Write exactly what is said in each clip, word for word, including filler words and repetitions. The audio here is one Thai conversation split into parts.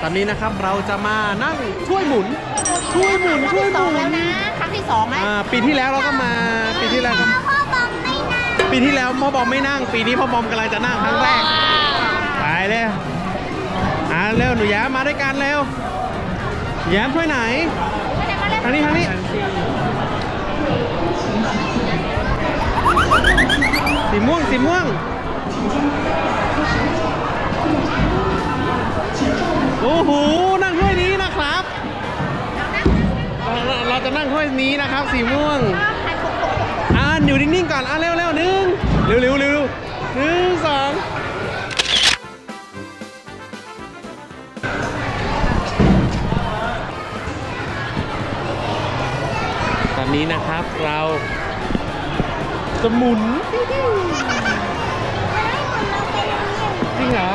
ตอนนี้นะครับเราจะมานั่งช่วยหมุนช่วยหมุนช่วยหมุนแล้วนะครั้งที่สองไหมปีที่แล้วเราก็มาปีที่แล้วพ่อบอมไม่นั่งปีที่แล้วพ่อบอมไม่นั่งปีนี้พ่อบอมกำลังจะนั่งครั้งแรกไปเลยอ่าเร็วหนูแย้มมาด้วยกันเร็วแย้มช่วยไหนทางนี้ทางนี้สีม่วงสีม่วงโอ้โหนั่งถ้วยนี้นะครับเราเราจะนั่งถ้วยนี้นะครับสีม่วงอ่าอยู่นิ่งๆก่อนอ่าเร็วเร็วหนึ่งเร็วเร็วเร็วหนึ่งสองตอนนี้นะครับเราจะหมุนจริงเหรอ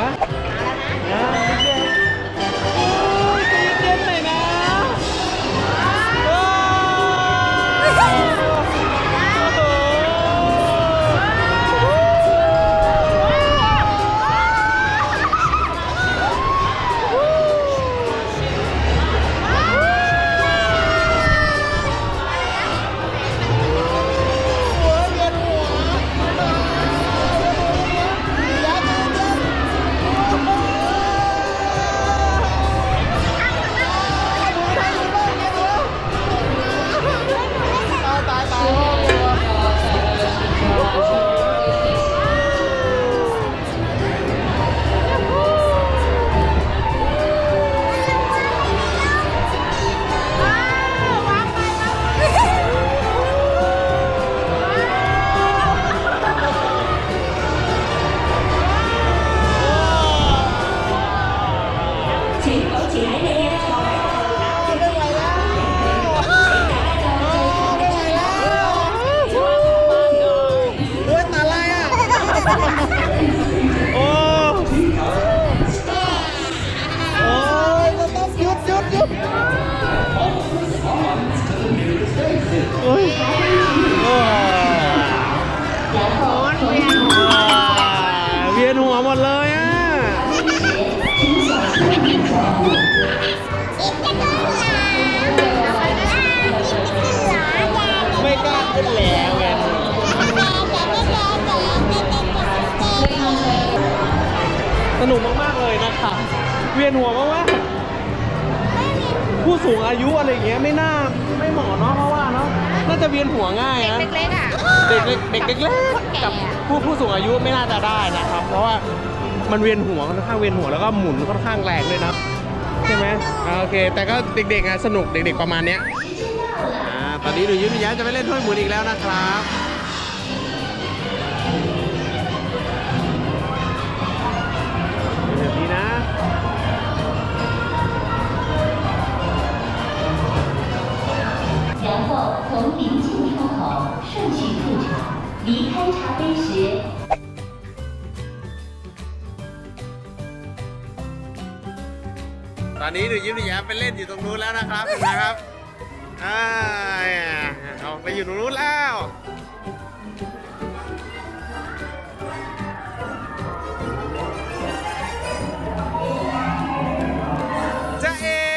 เวียนหัวหมดเลยอ่ะไม่กล้าขึ้นแล้วไงสนุกมากๆเลยนะคะเวียนหัวมากๆผู้สูงอายุอะไรอย่างเงี้ยไม่น่าไม่เหมาะเนาะเพราะว่าเนาะน่าจะเวียนหัวง่ายนะเล็กๆอ่ะเด็กเล็กเด็กเล็กกับผู้ผู้สูงอายุไม่น่าจะได้นะครับเพราะว่ามันเวียนหัวค่อนข้างเวียนหัวแล้วก็หมุนค่อนข้างแรงเลยนะใช่ไหมโอเคแต่ก็เด็กๆอ่ะสนุกเด็กๆประมาณเนี้ยอ่าตอนนี้หนูยิ้มแย้มจะไปเล่นถ้วยหมุนอีกแล้วนะครับแบบนี้นะ然后从临近窗口顺序入场，离开茶杯时。 ตอนนี้หนูยิ้มหนูแย้มไปเล่นอยู่ตรงนู้นแล้วนะครับนะครับอ่าออกไปอยู่ตรงนู้นแล้วจะเอ๋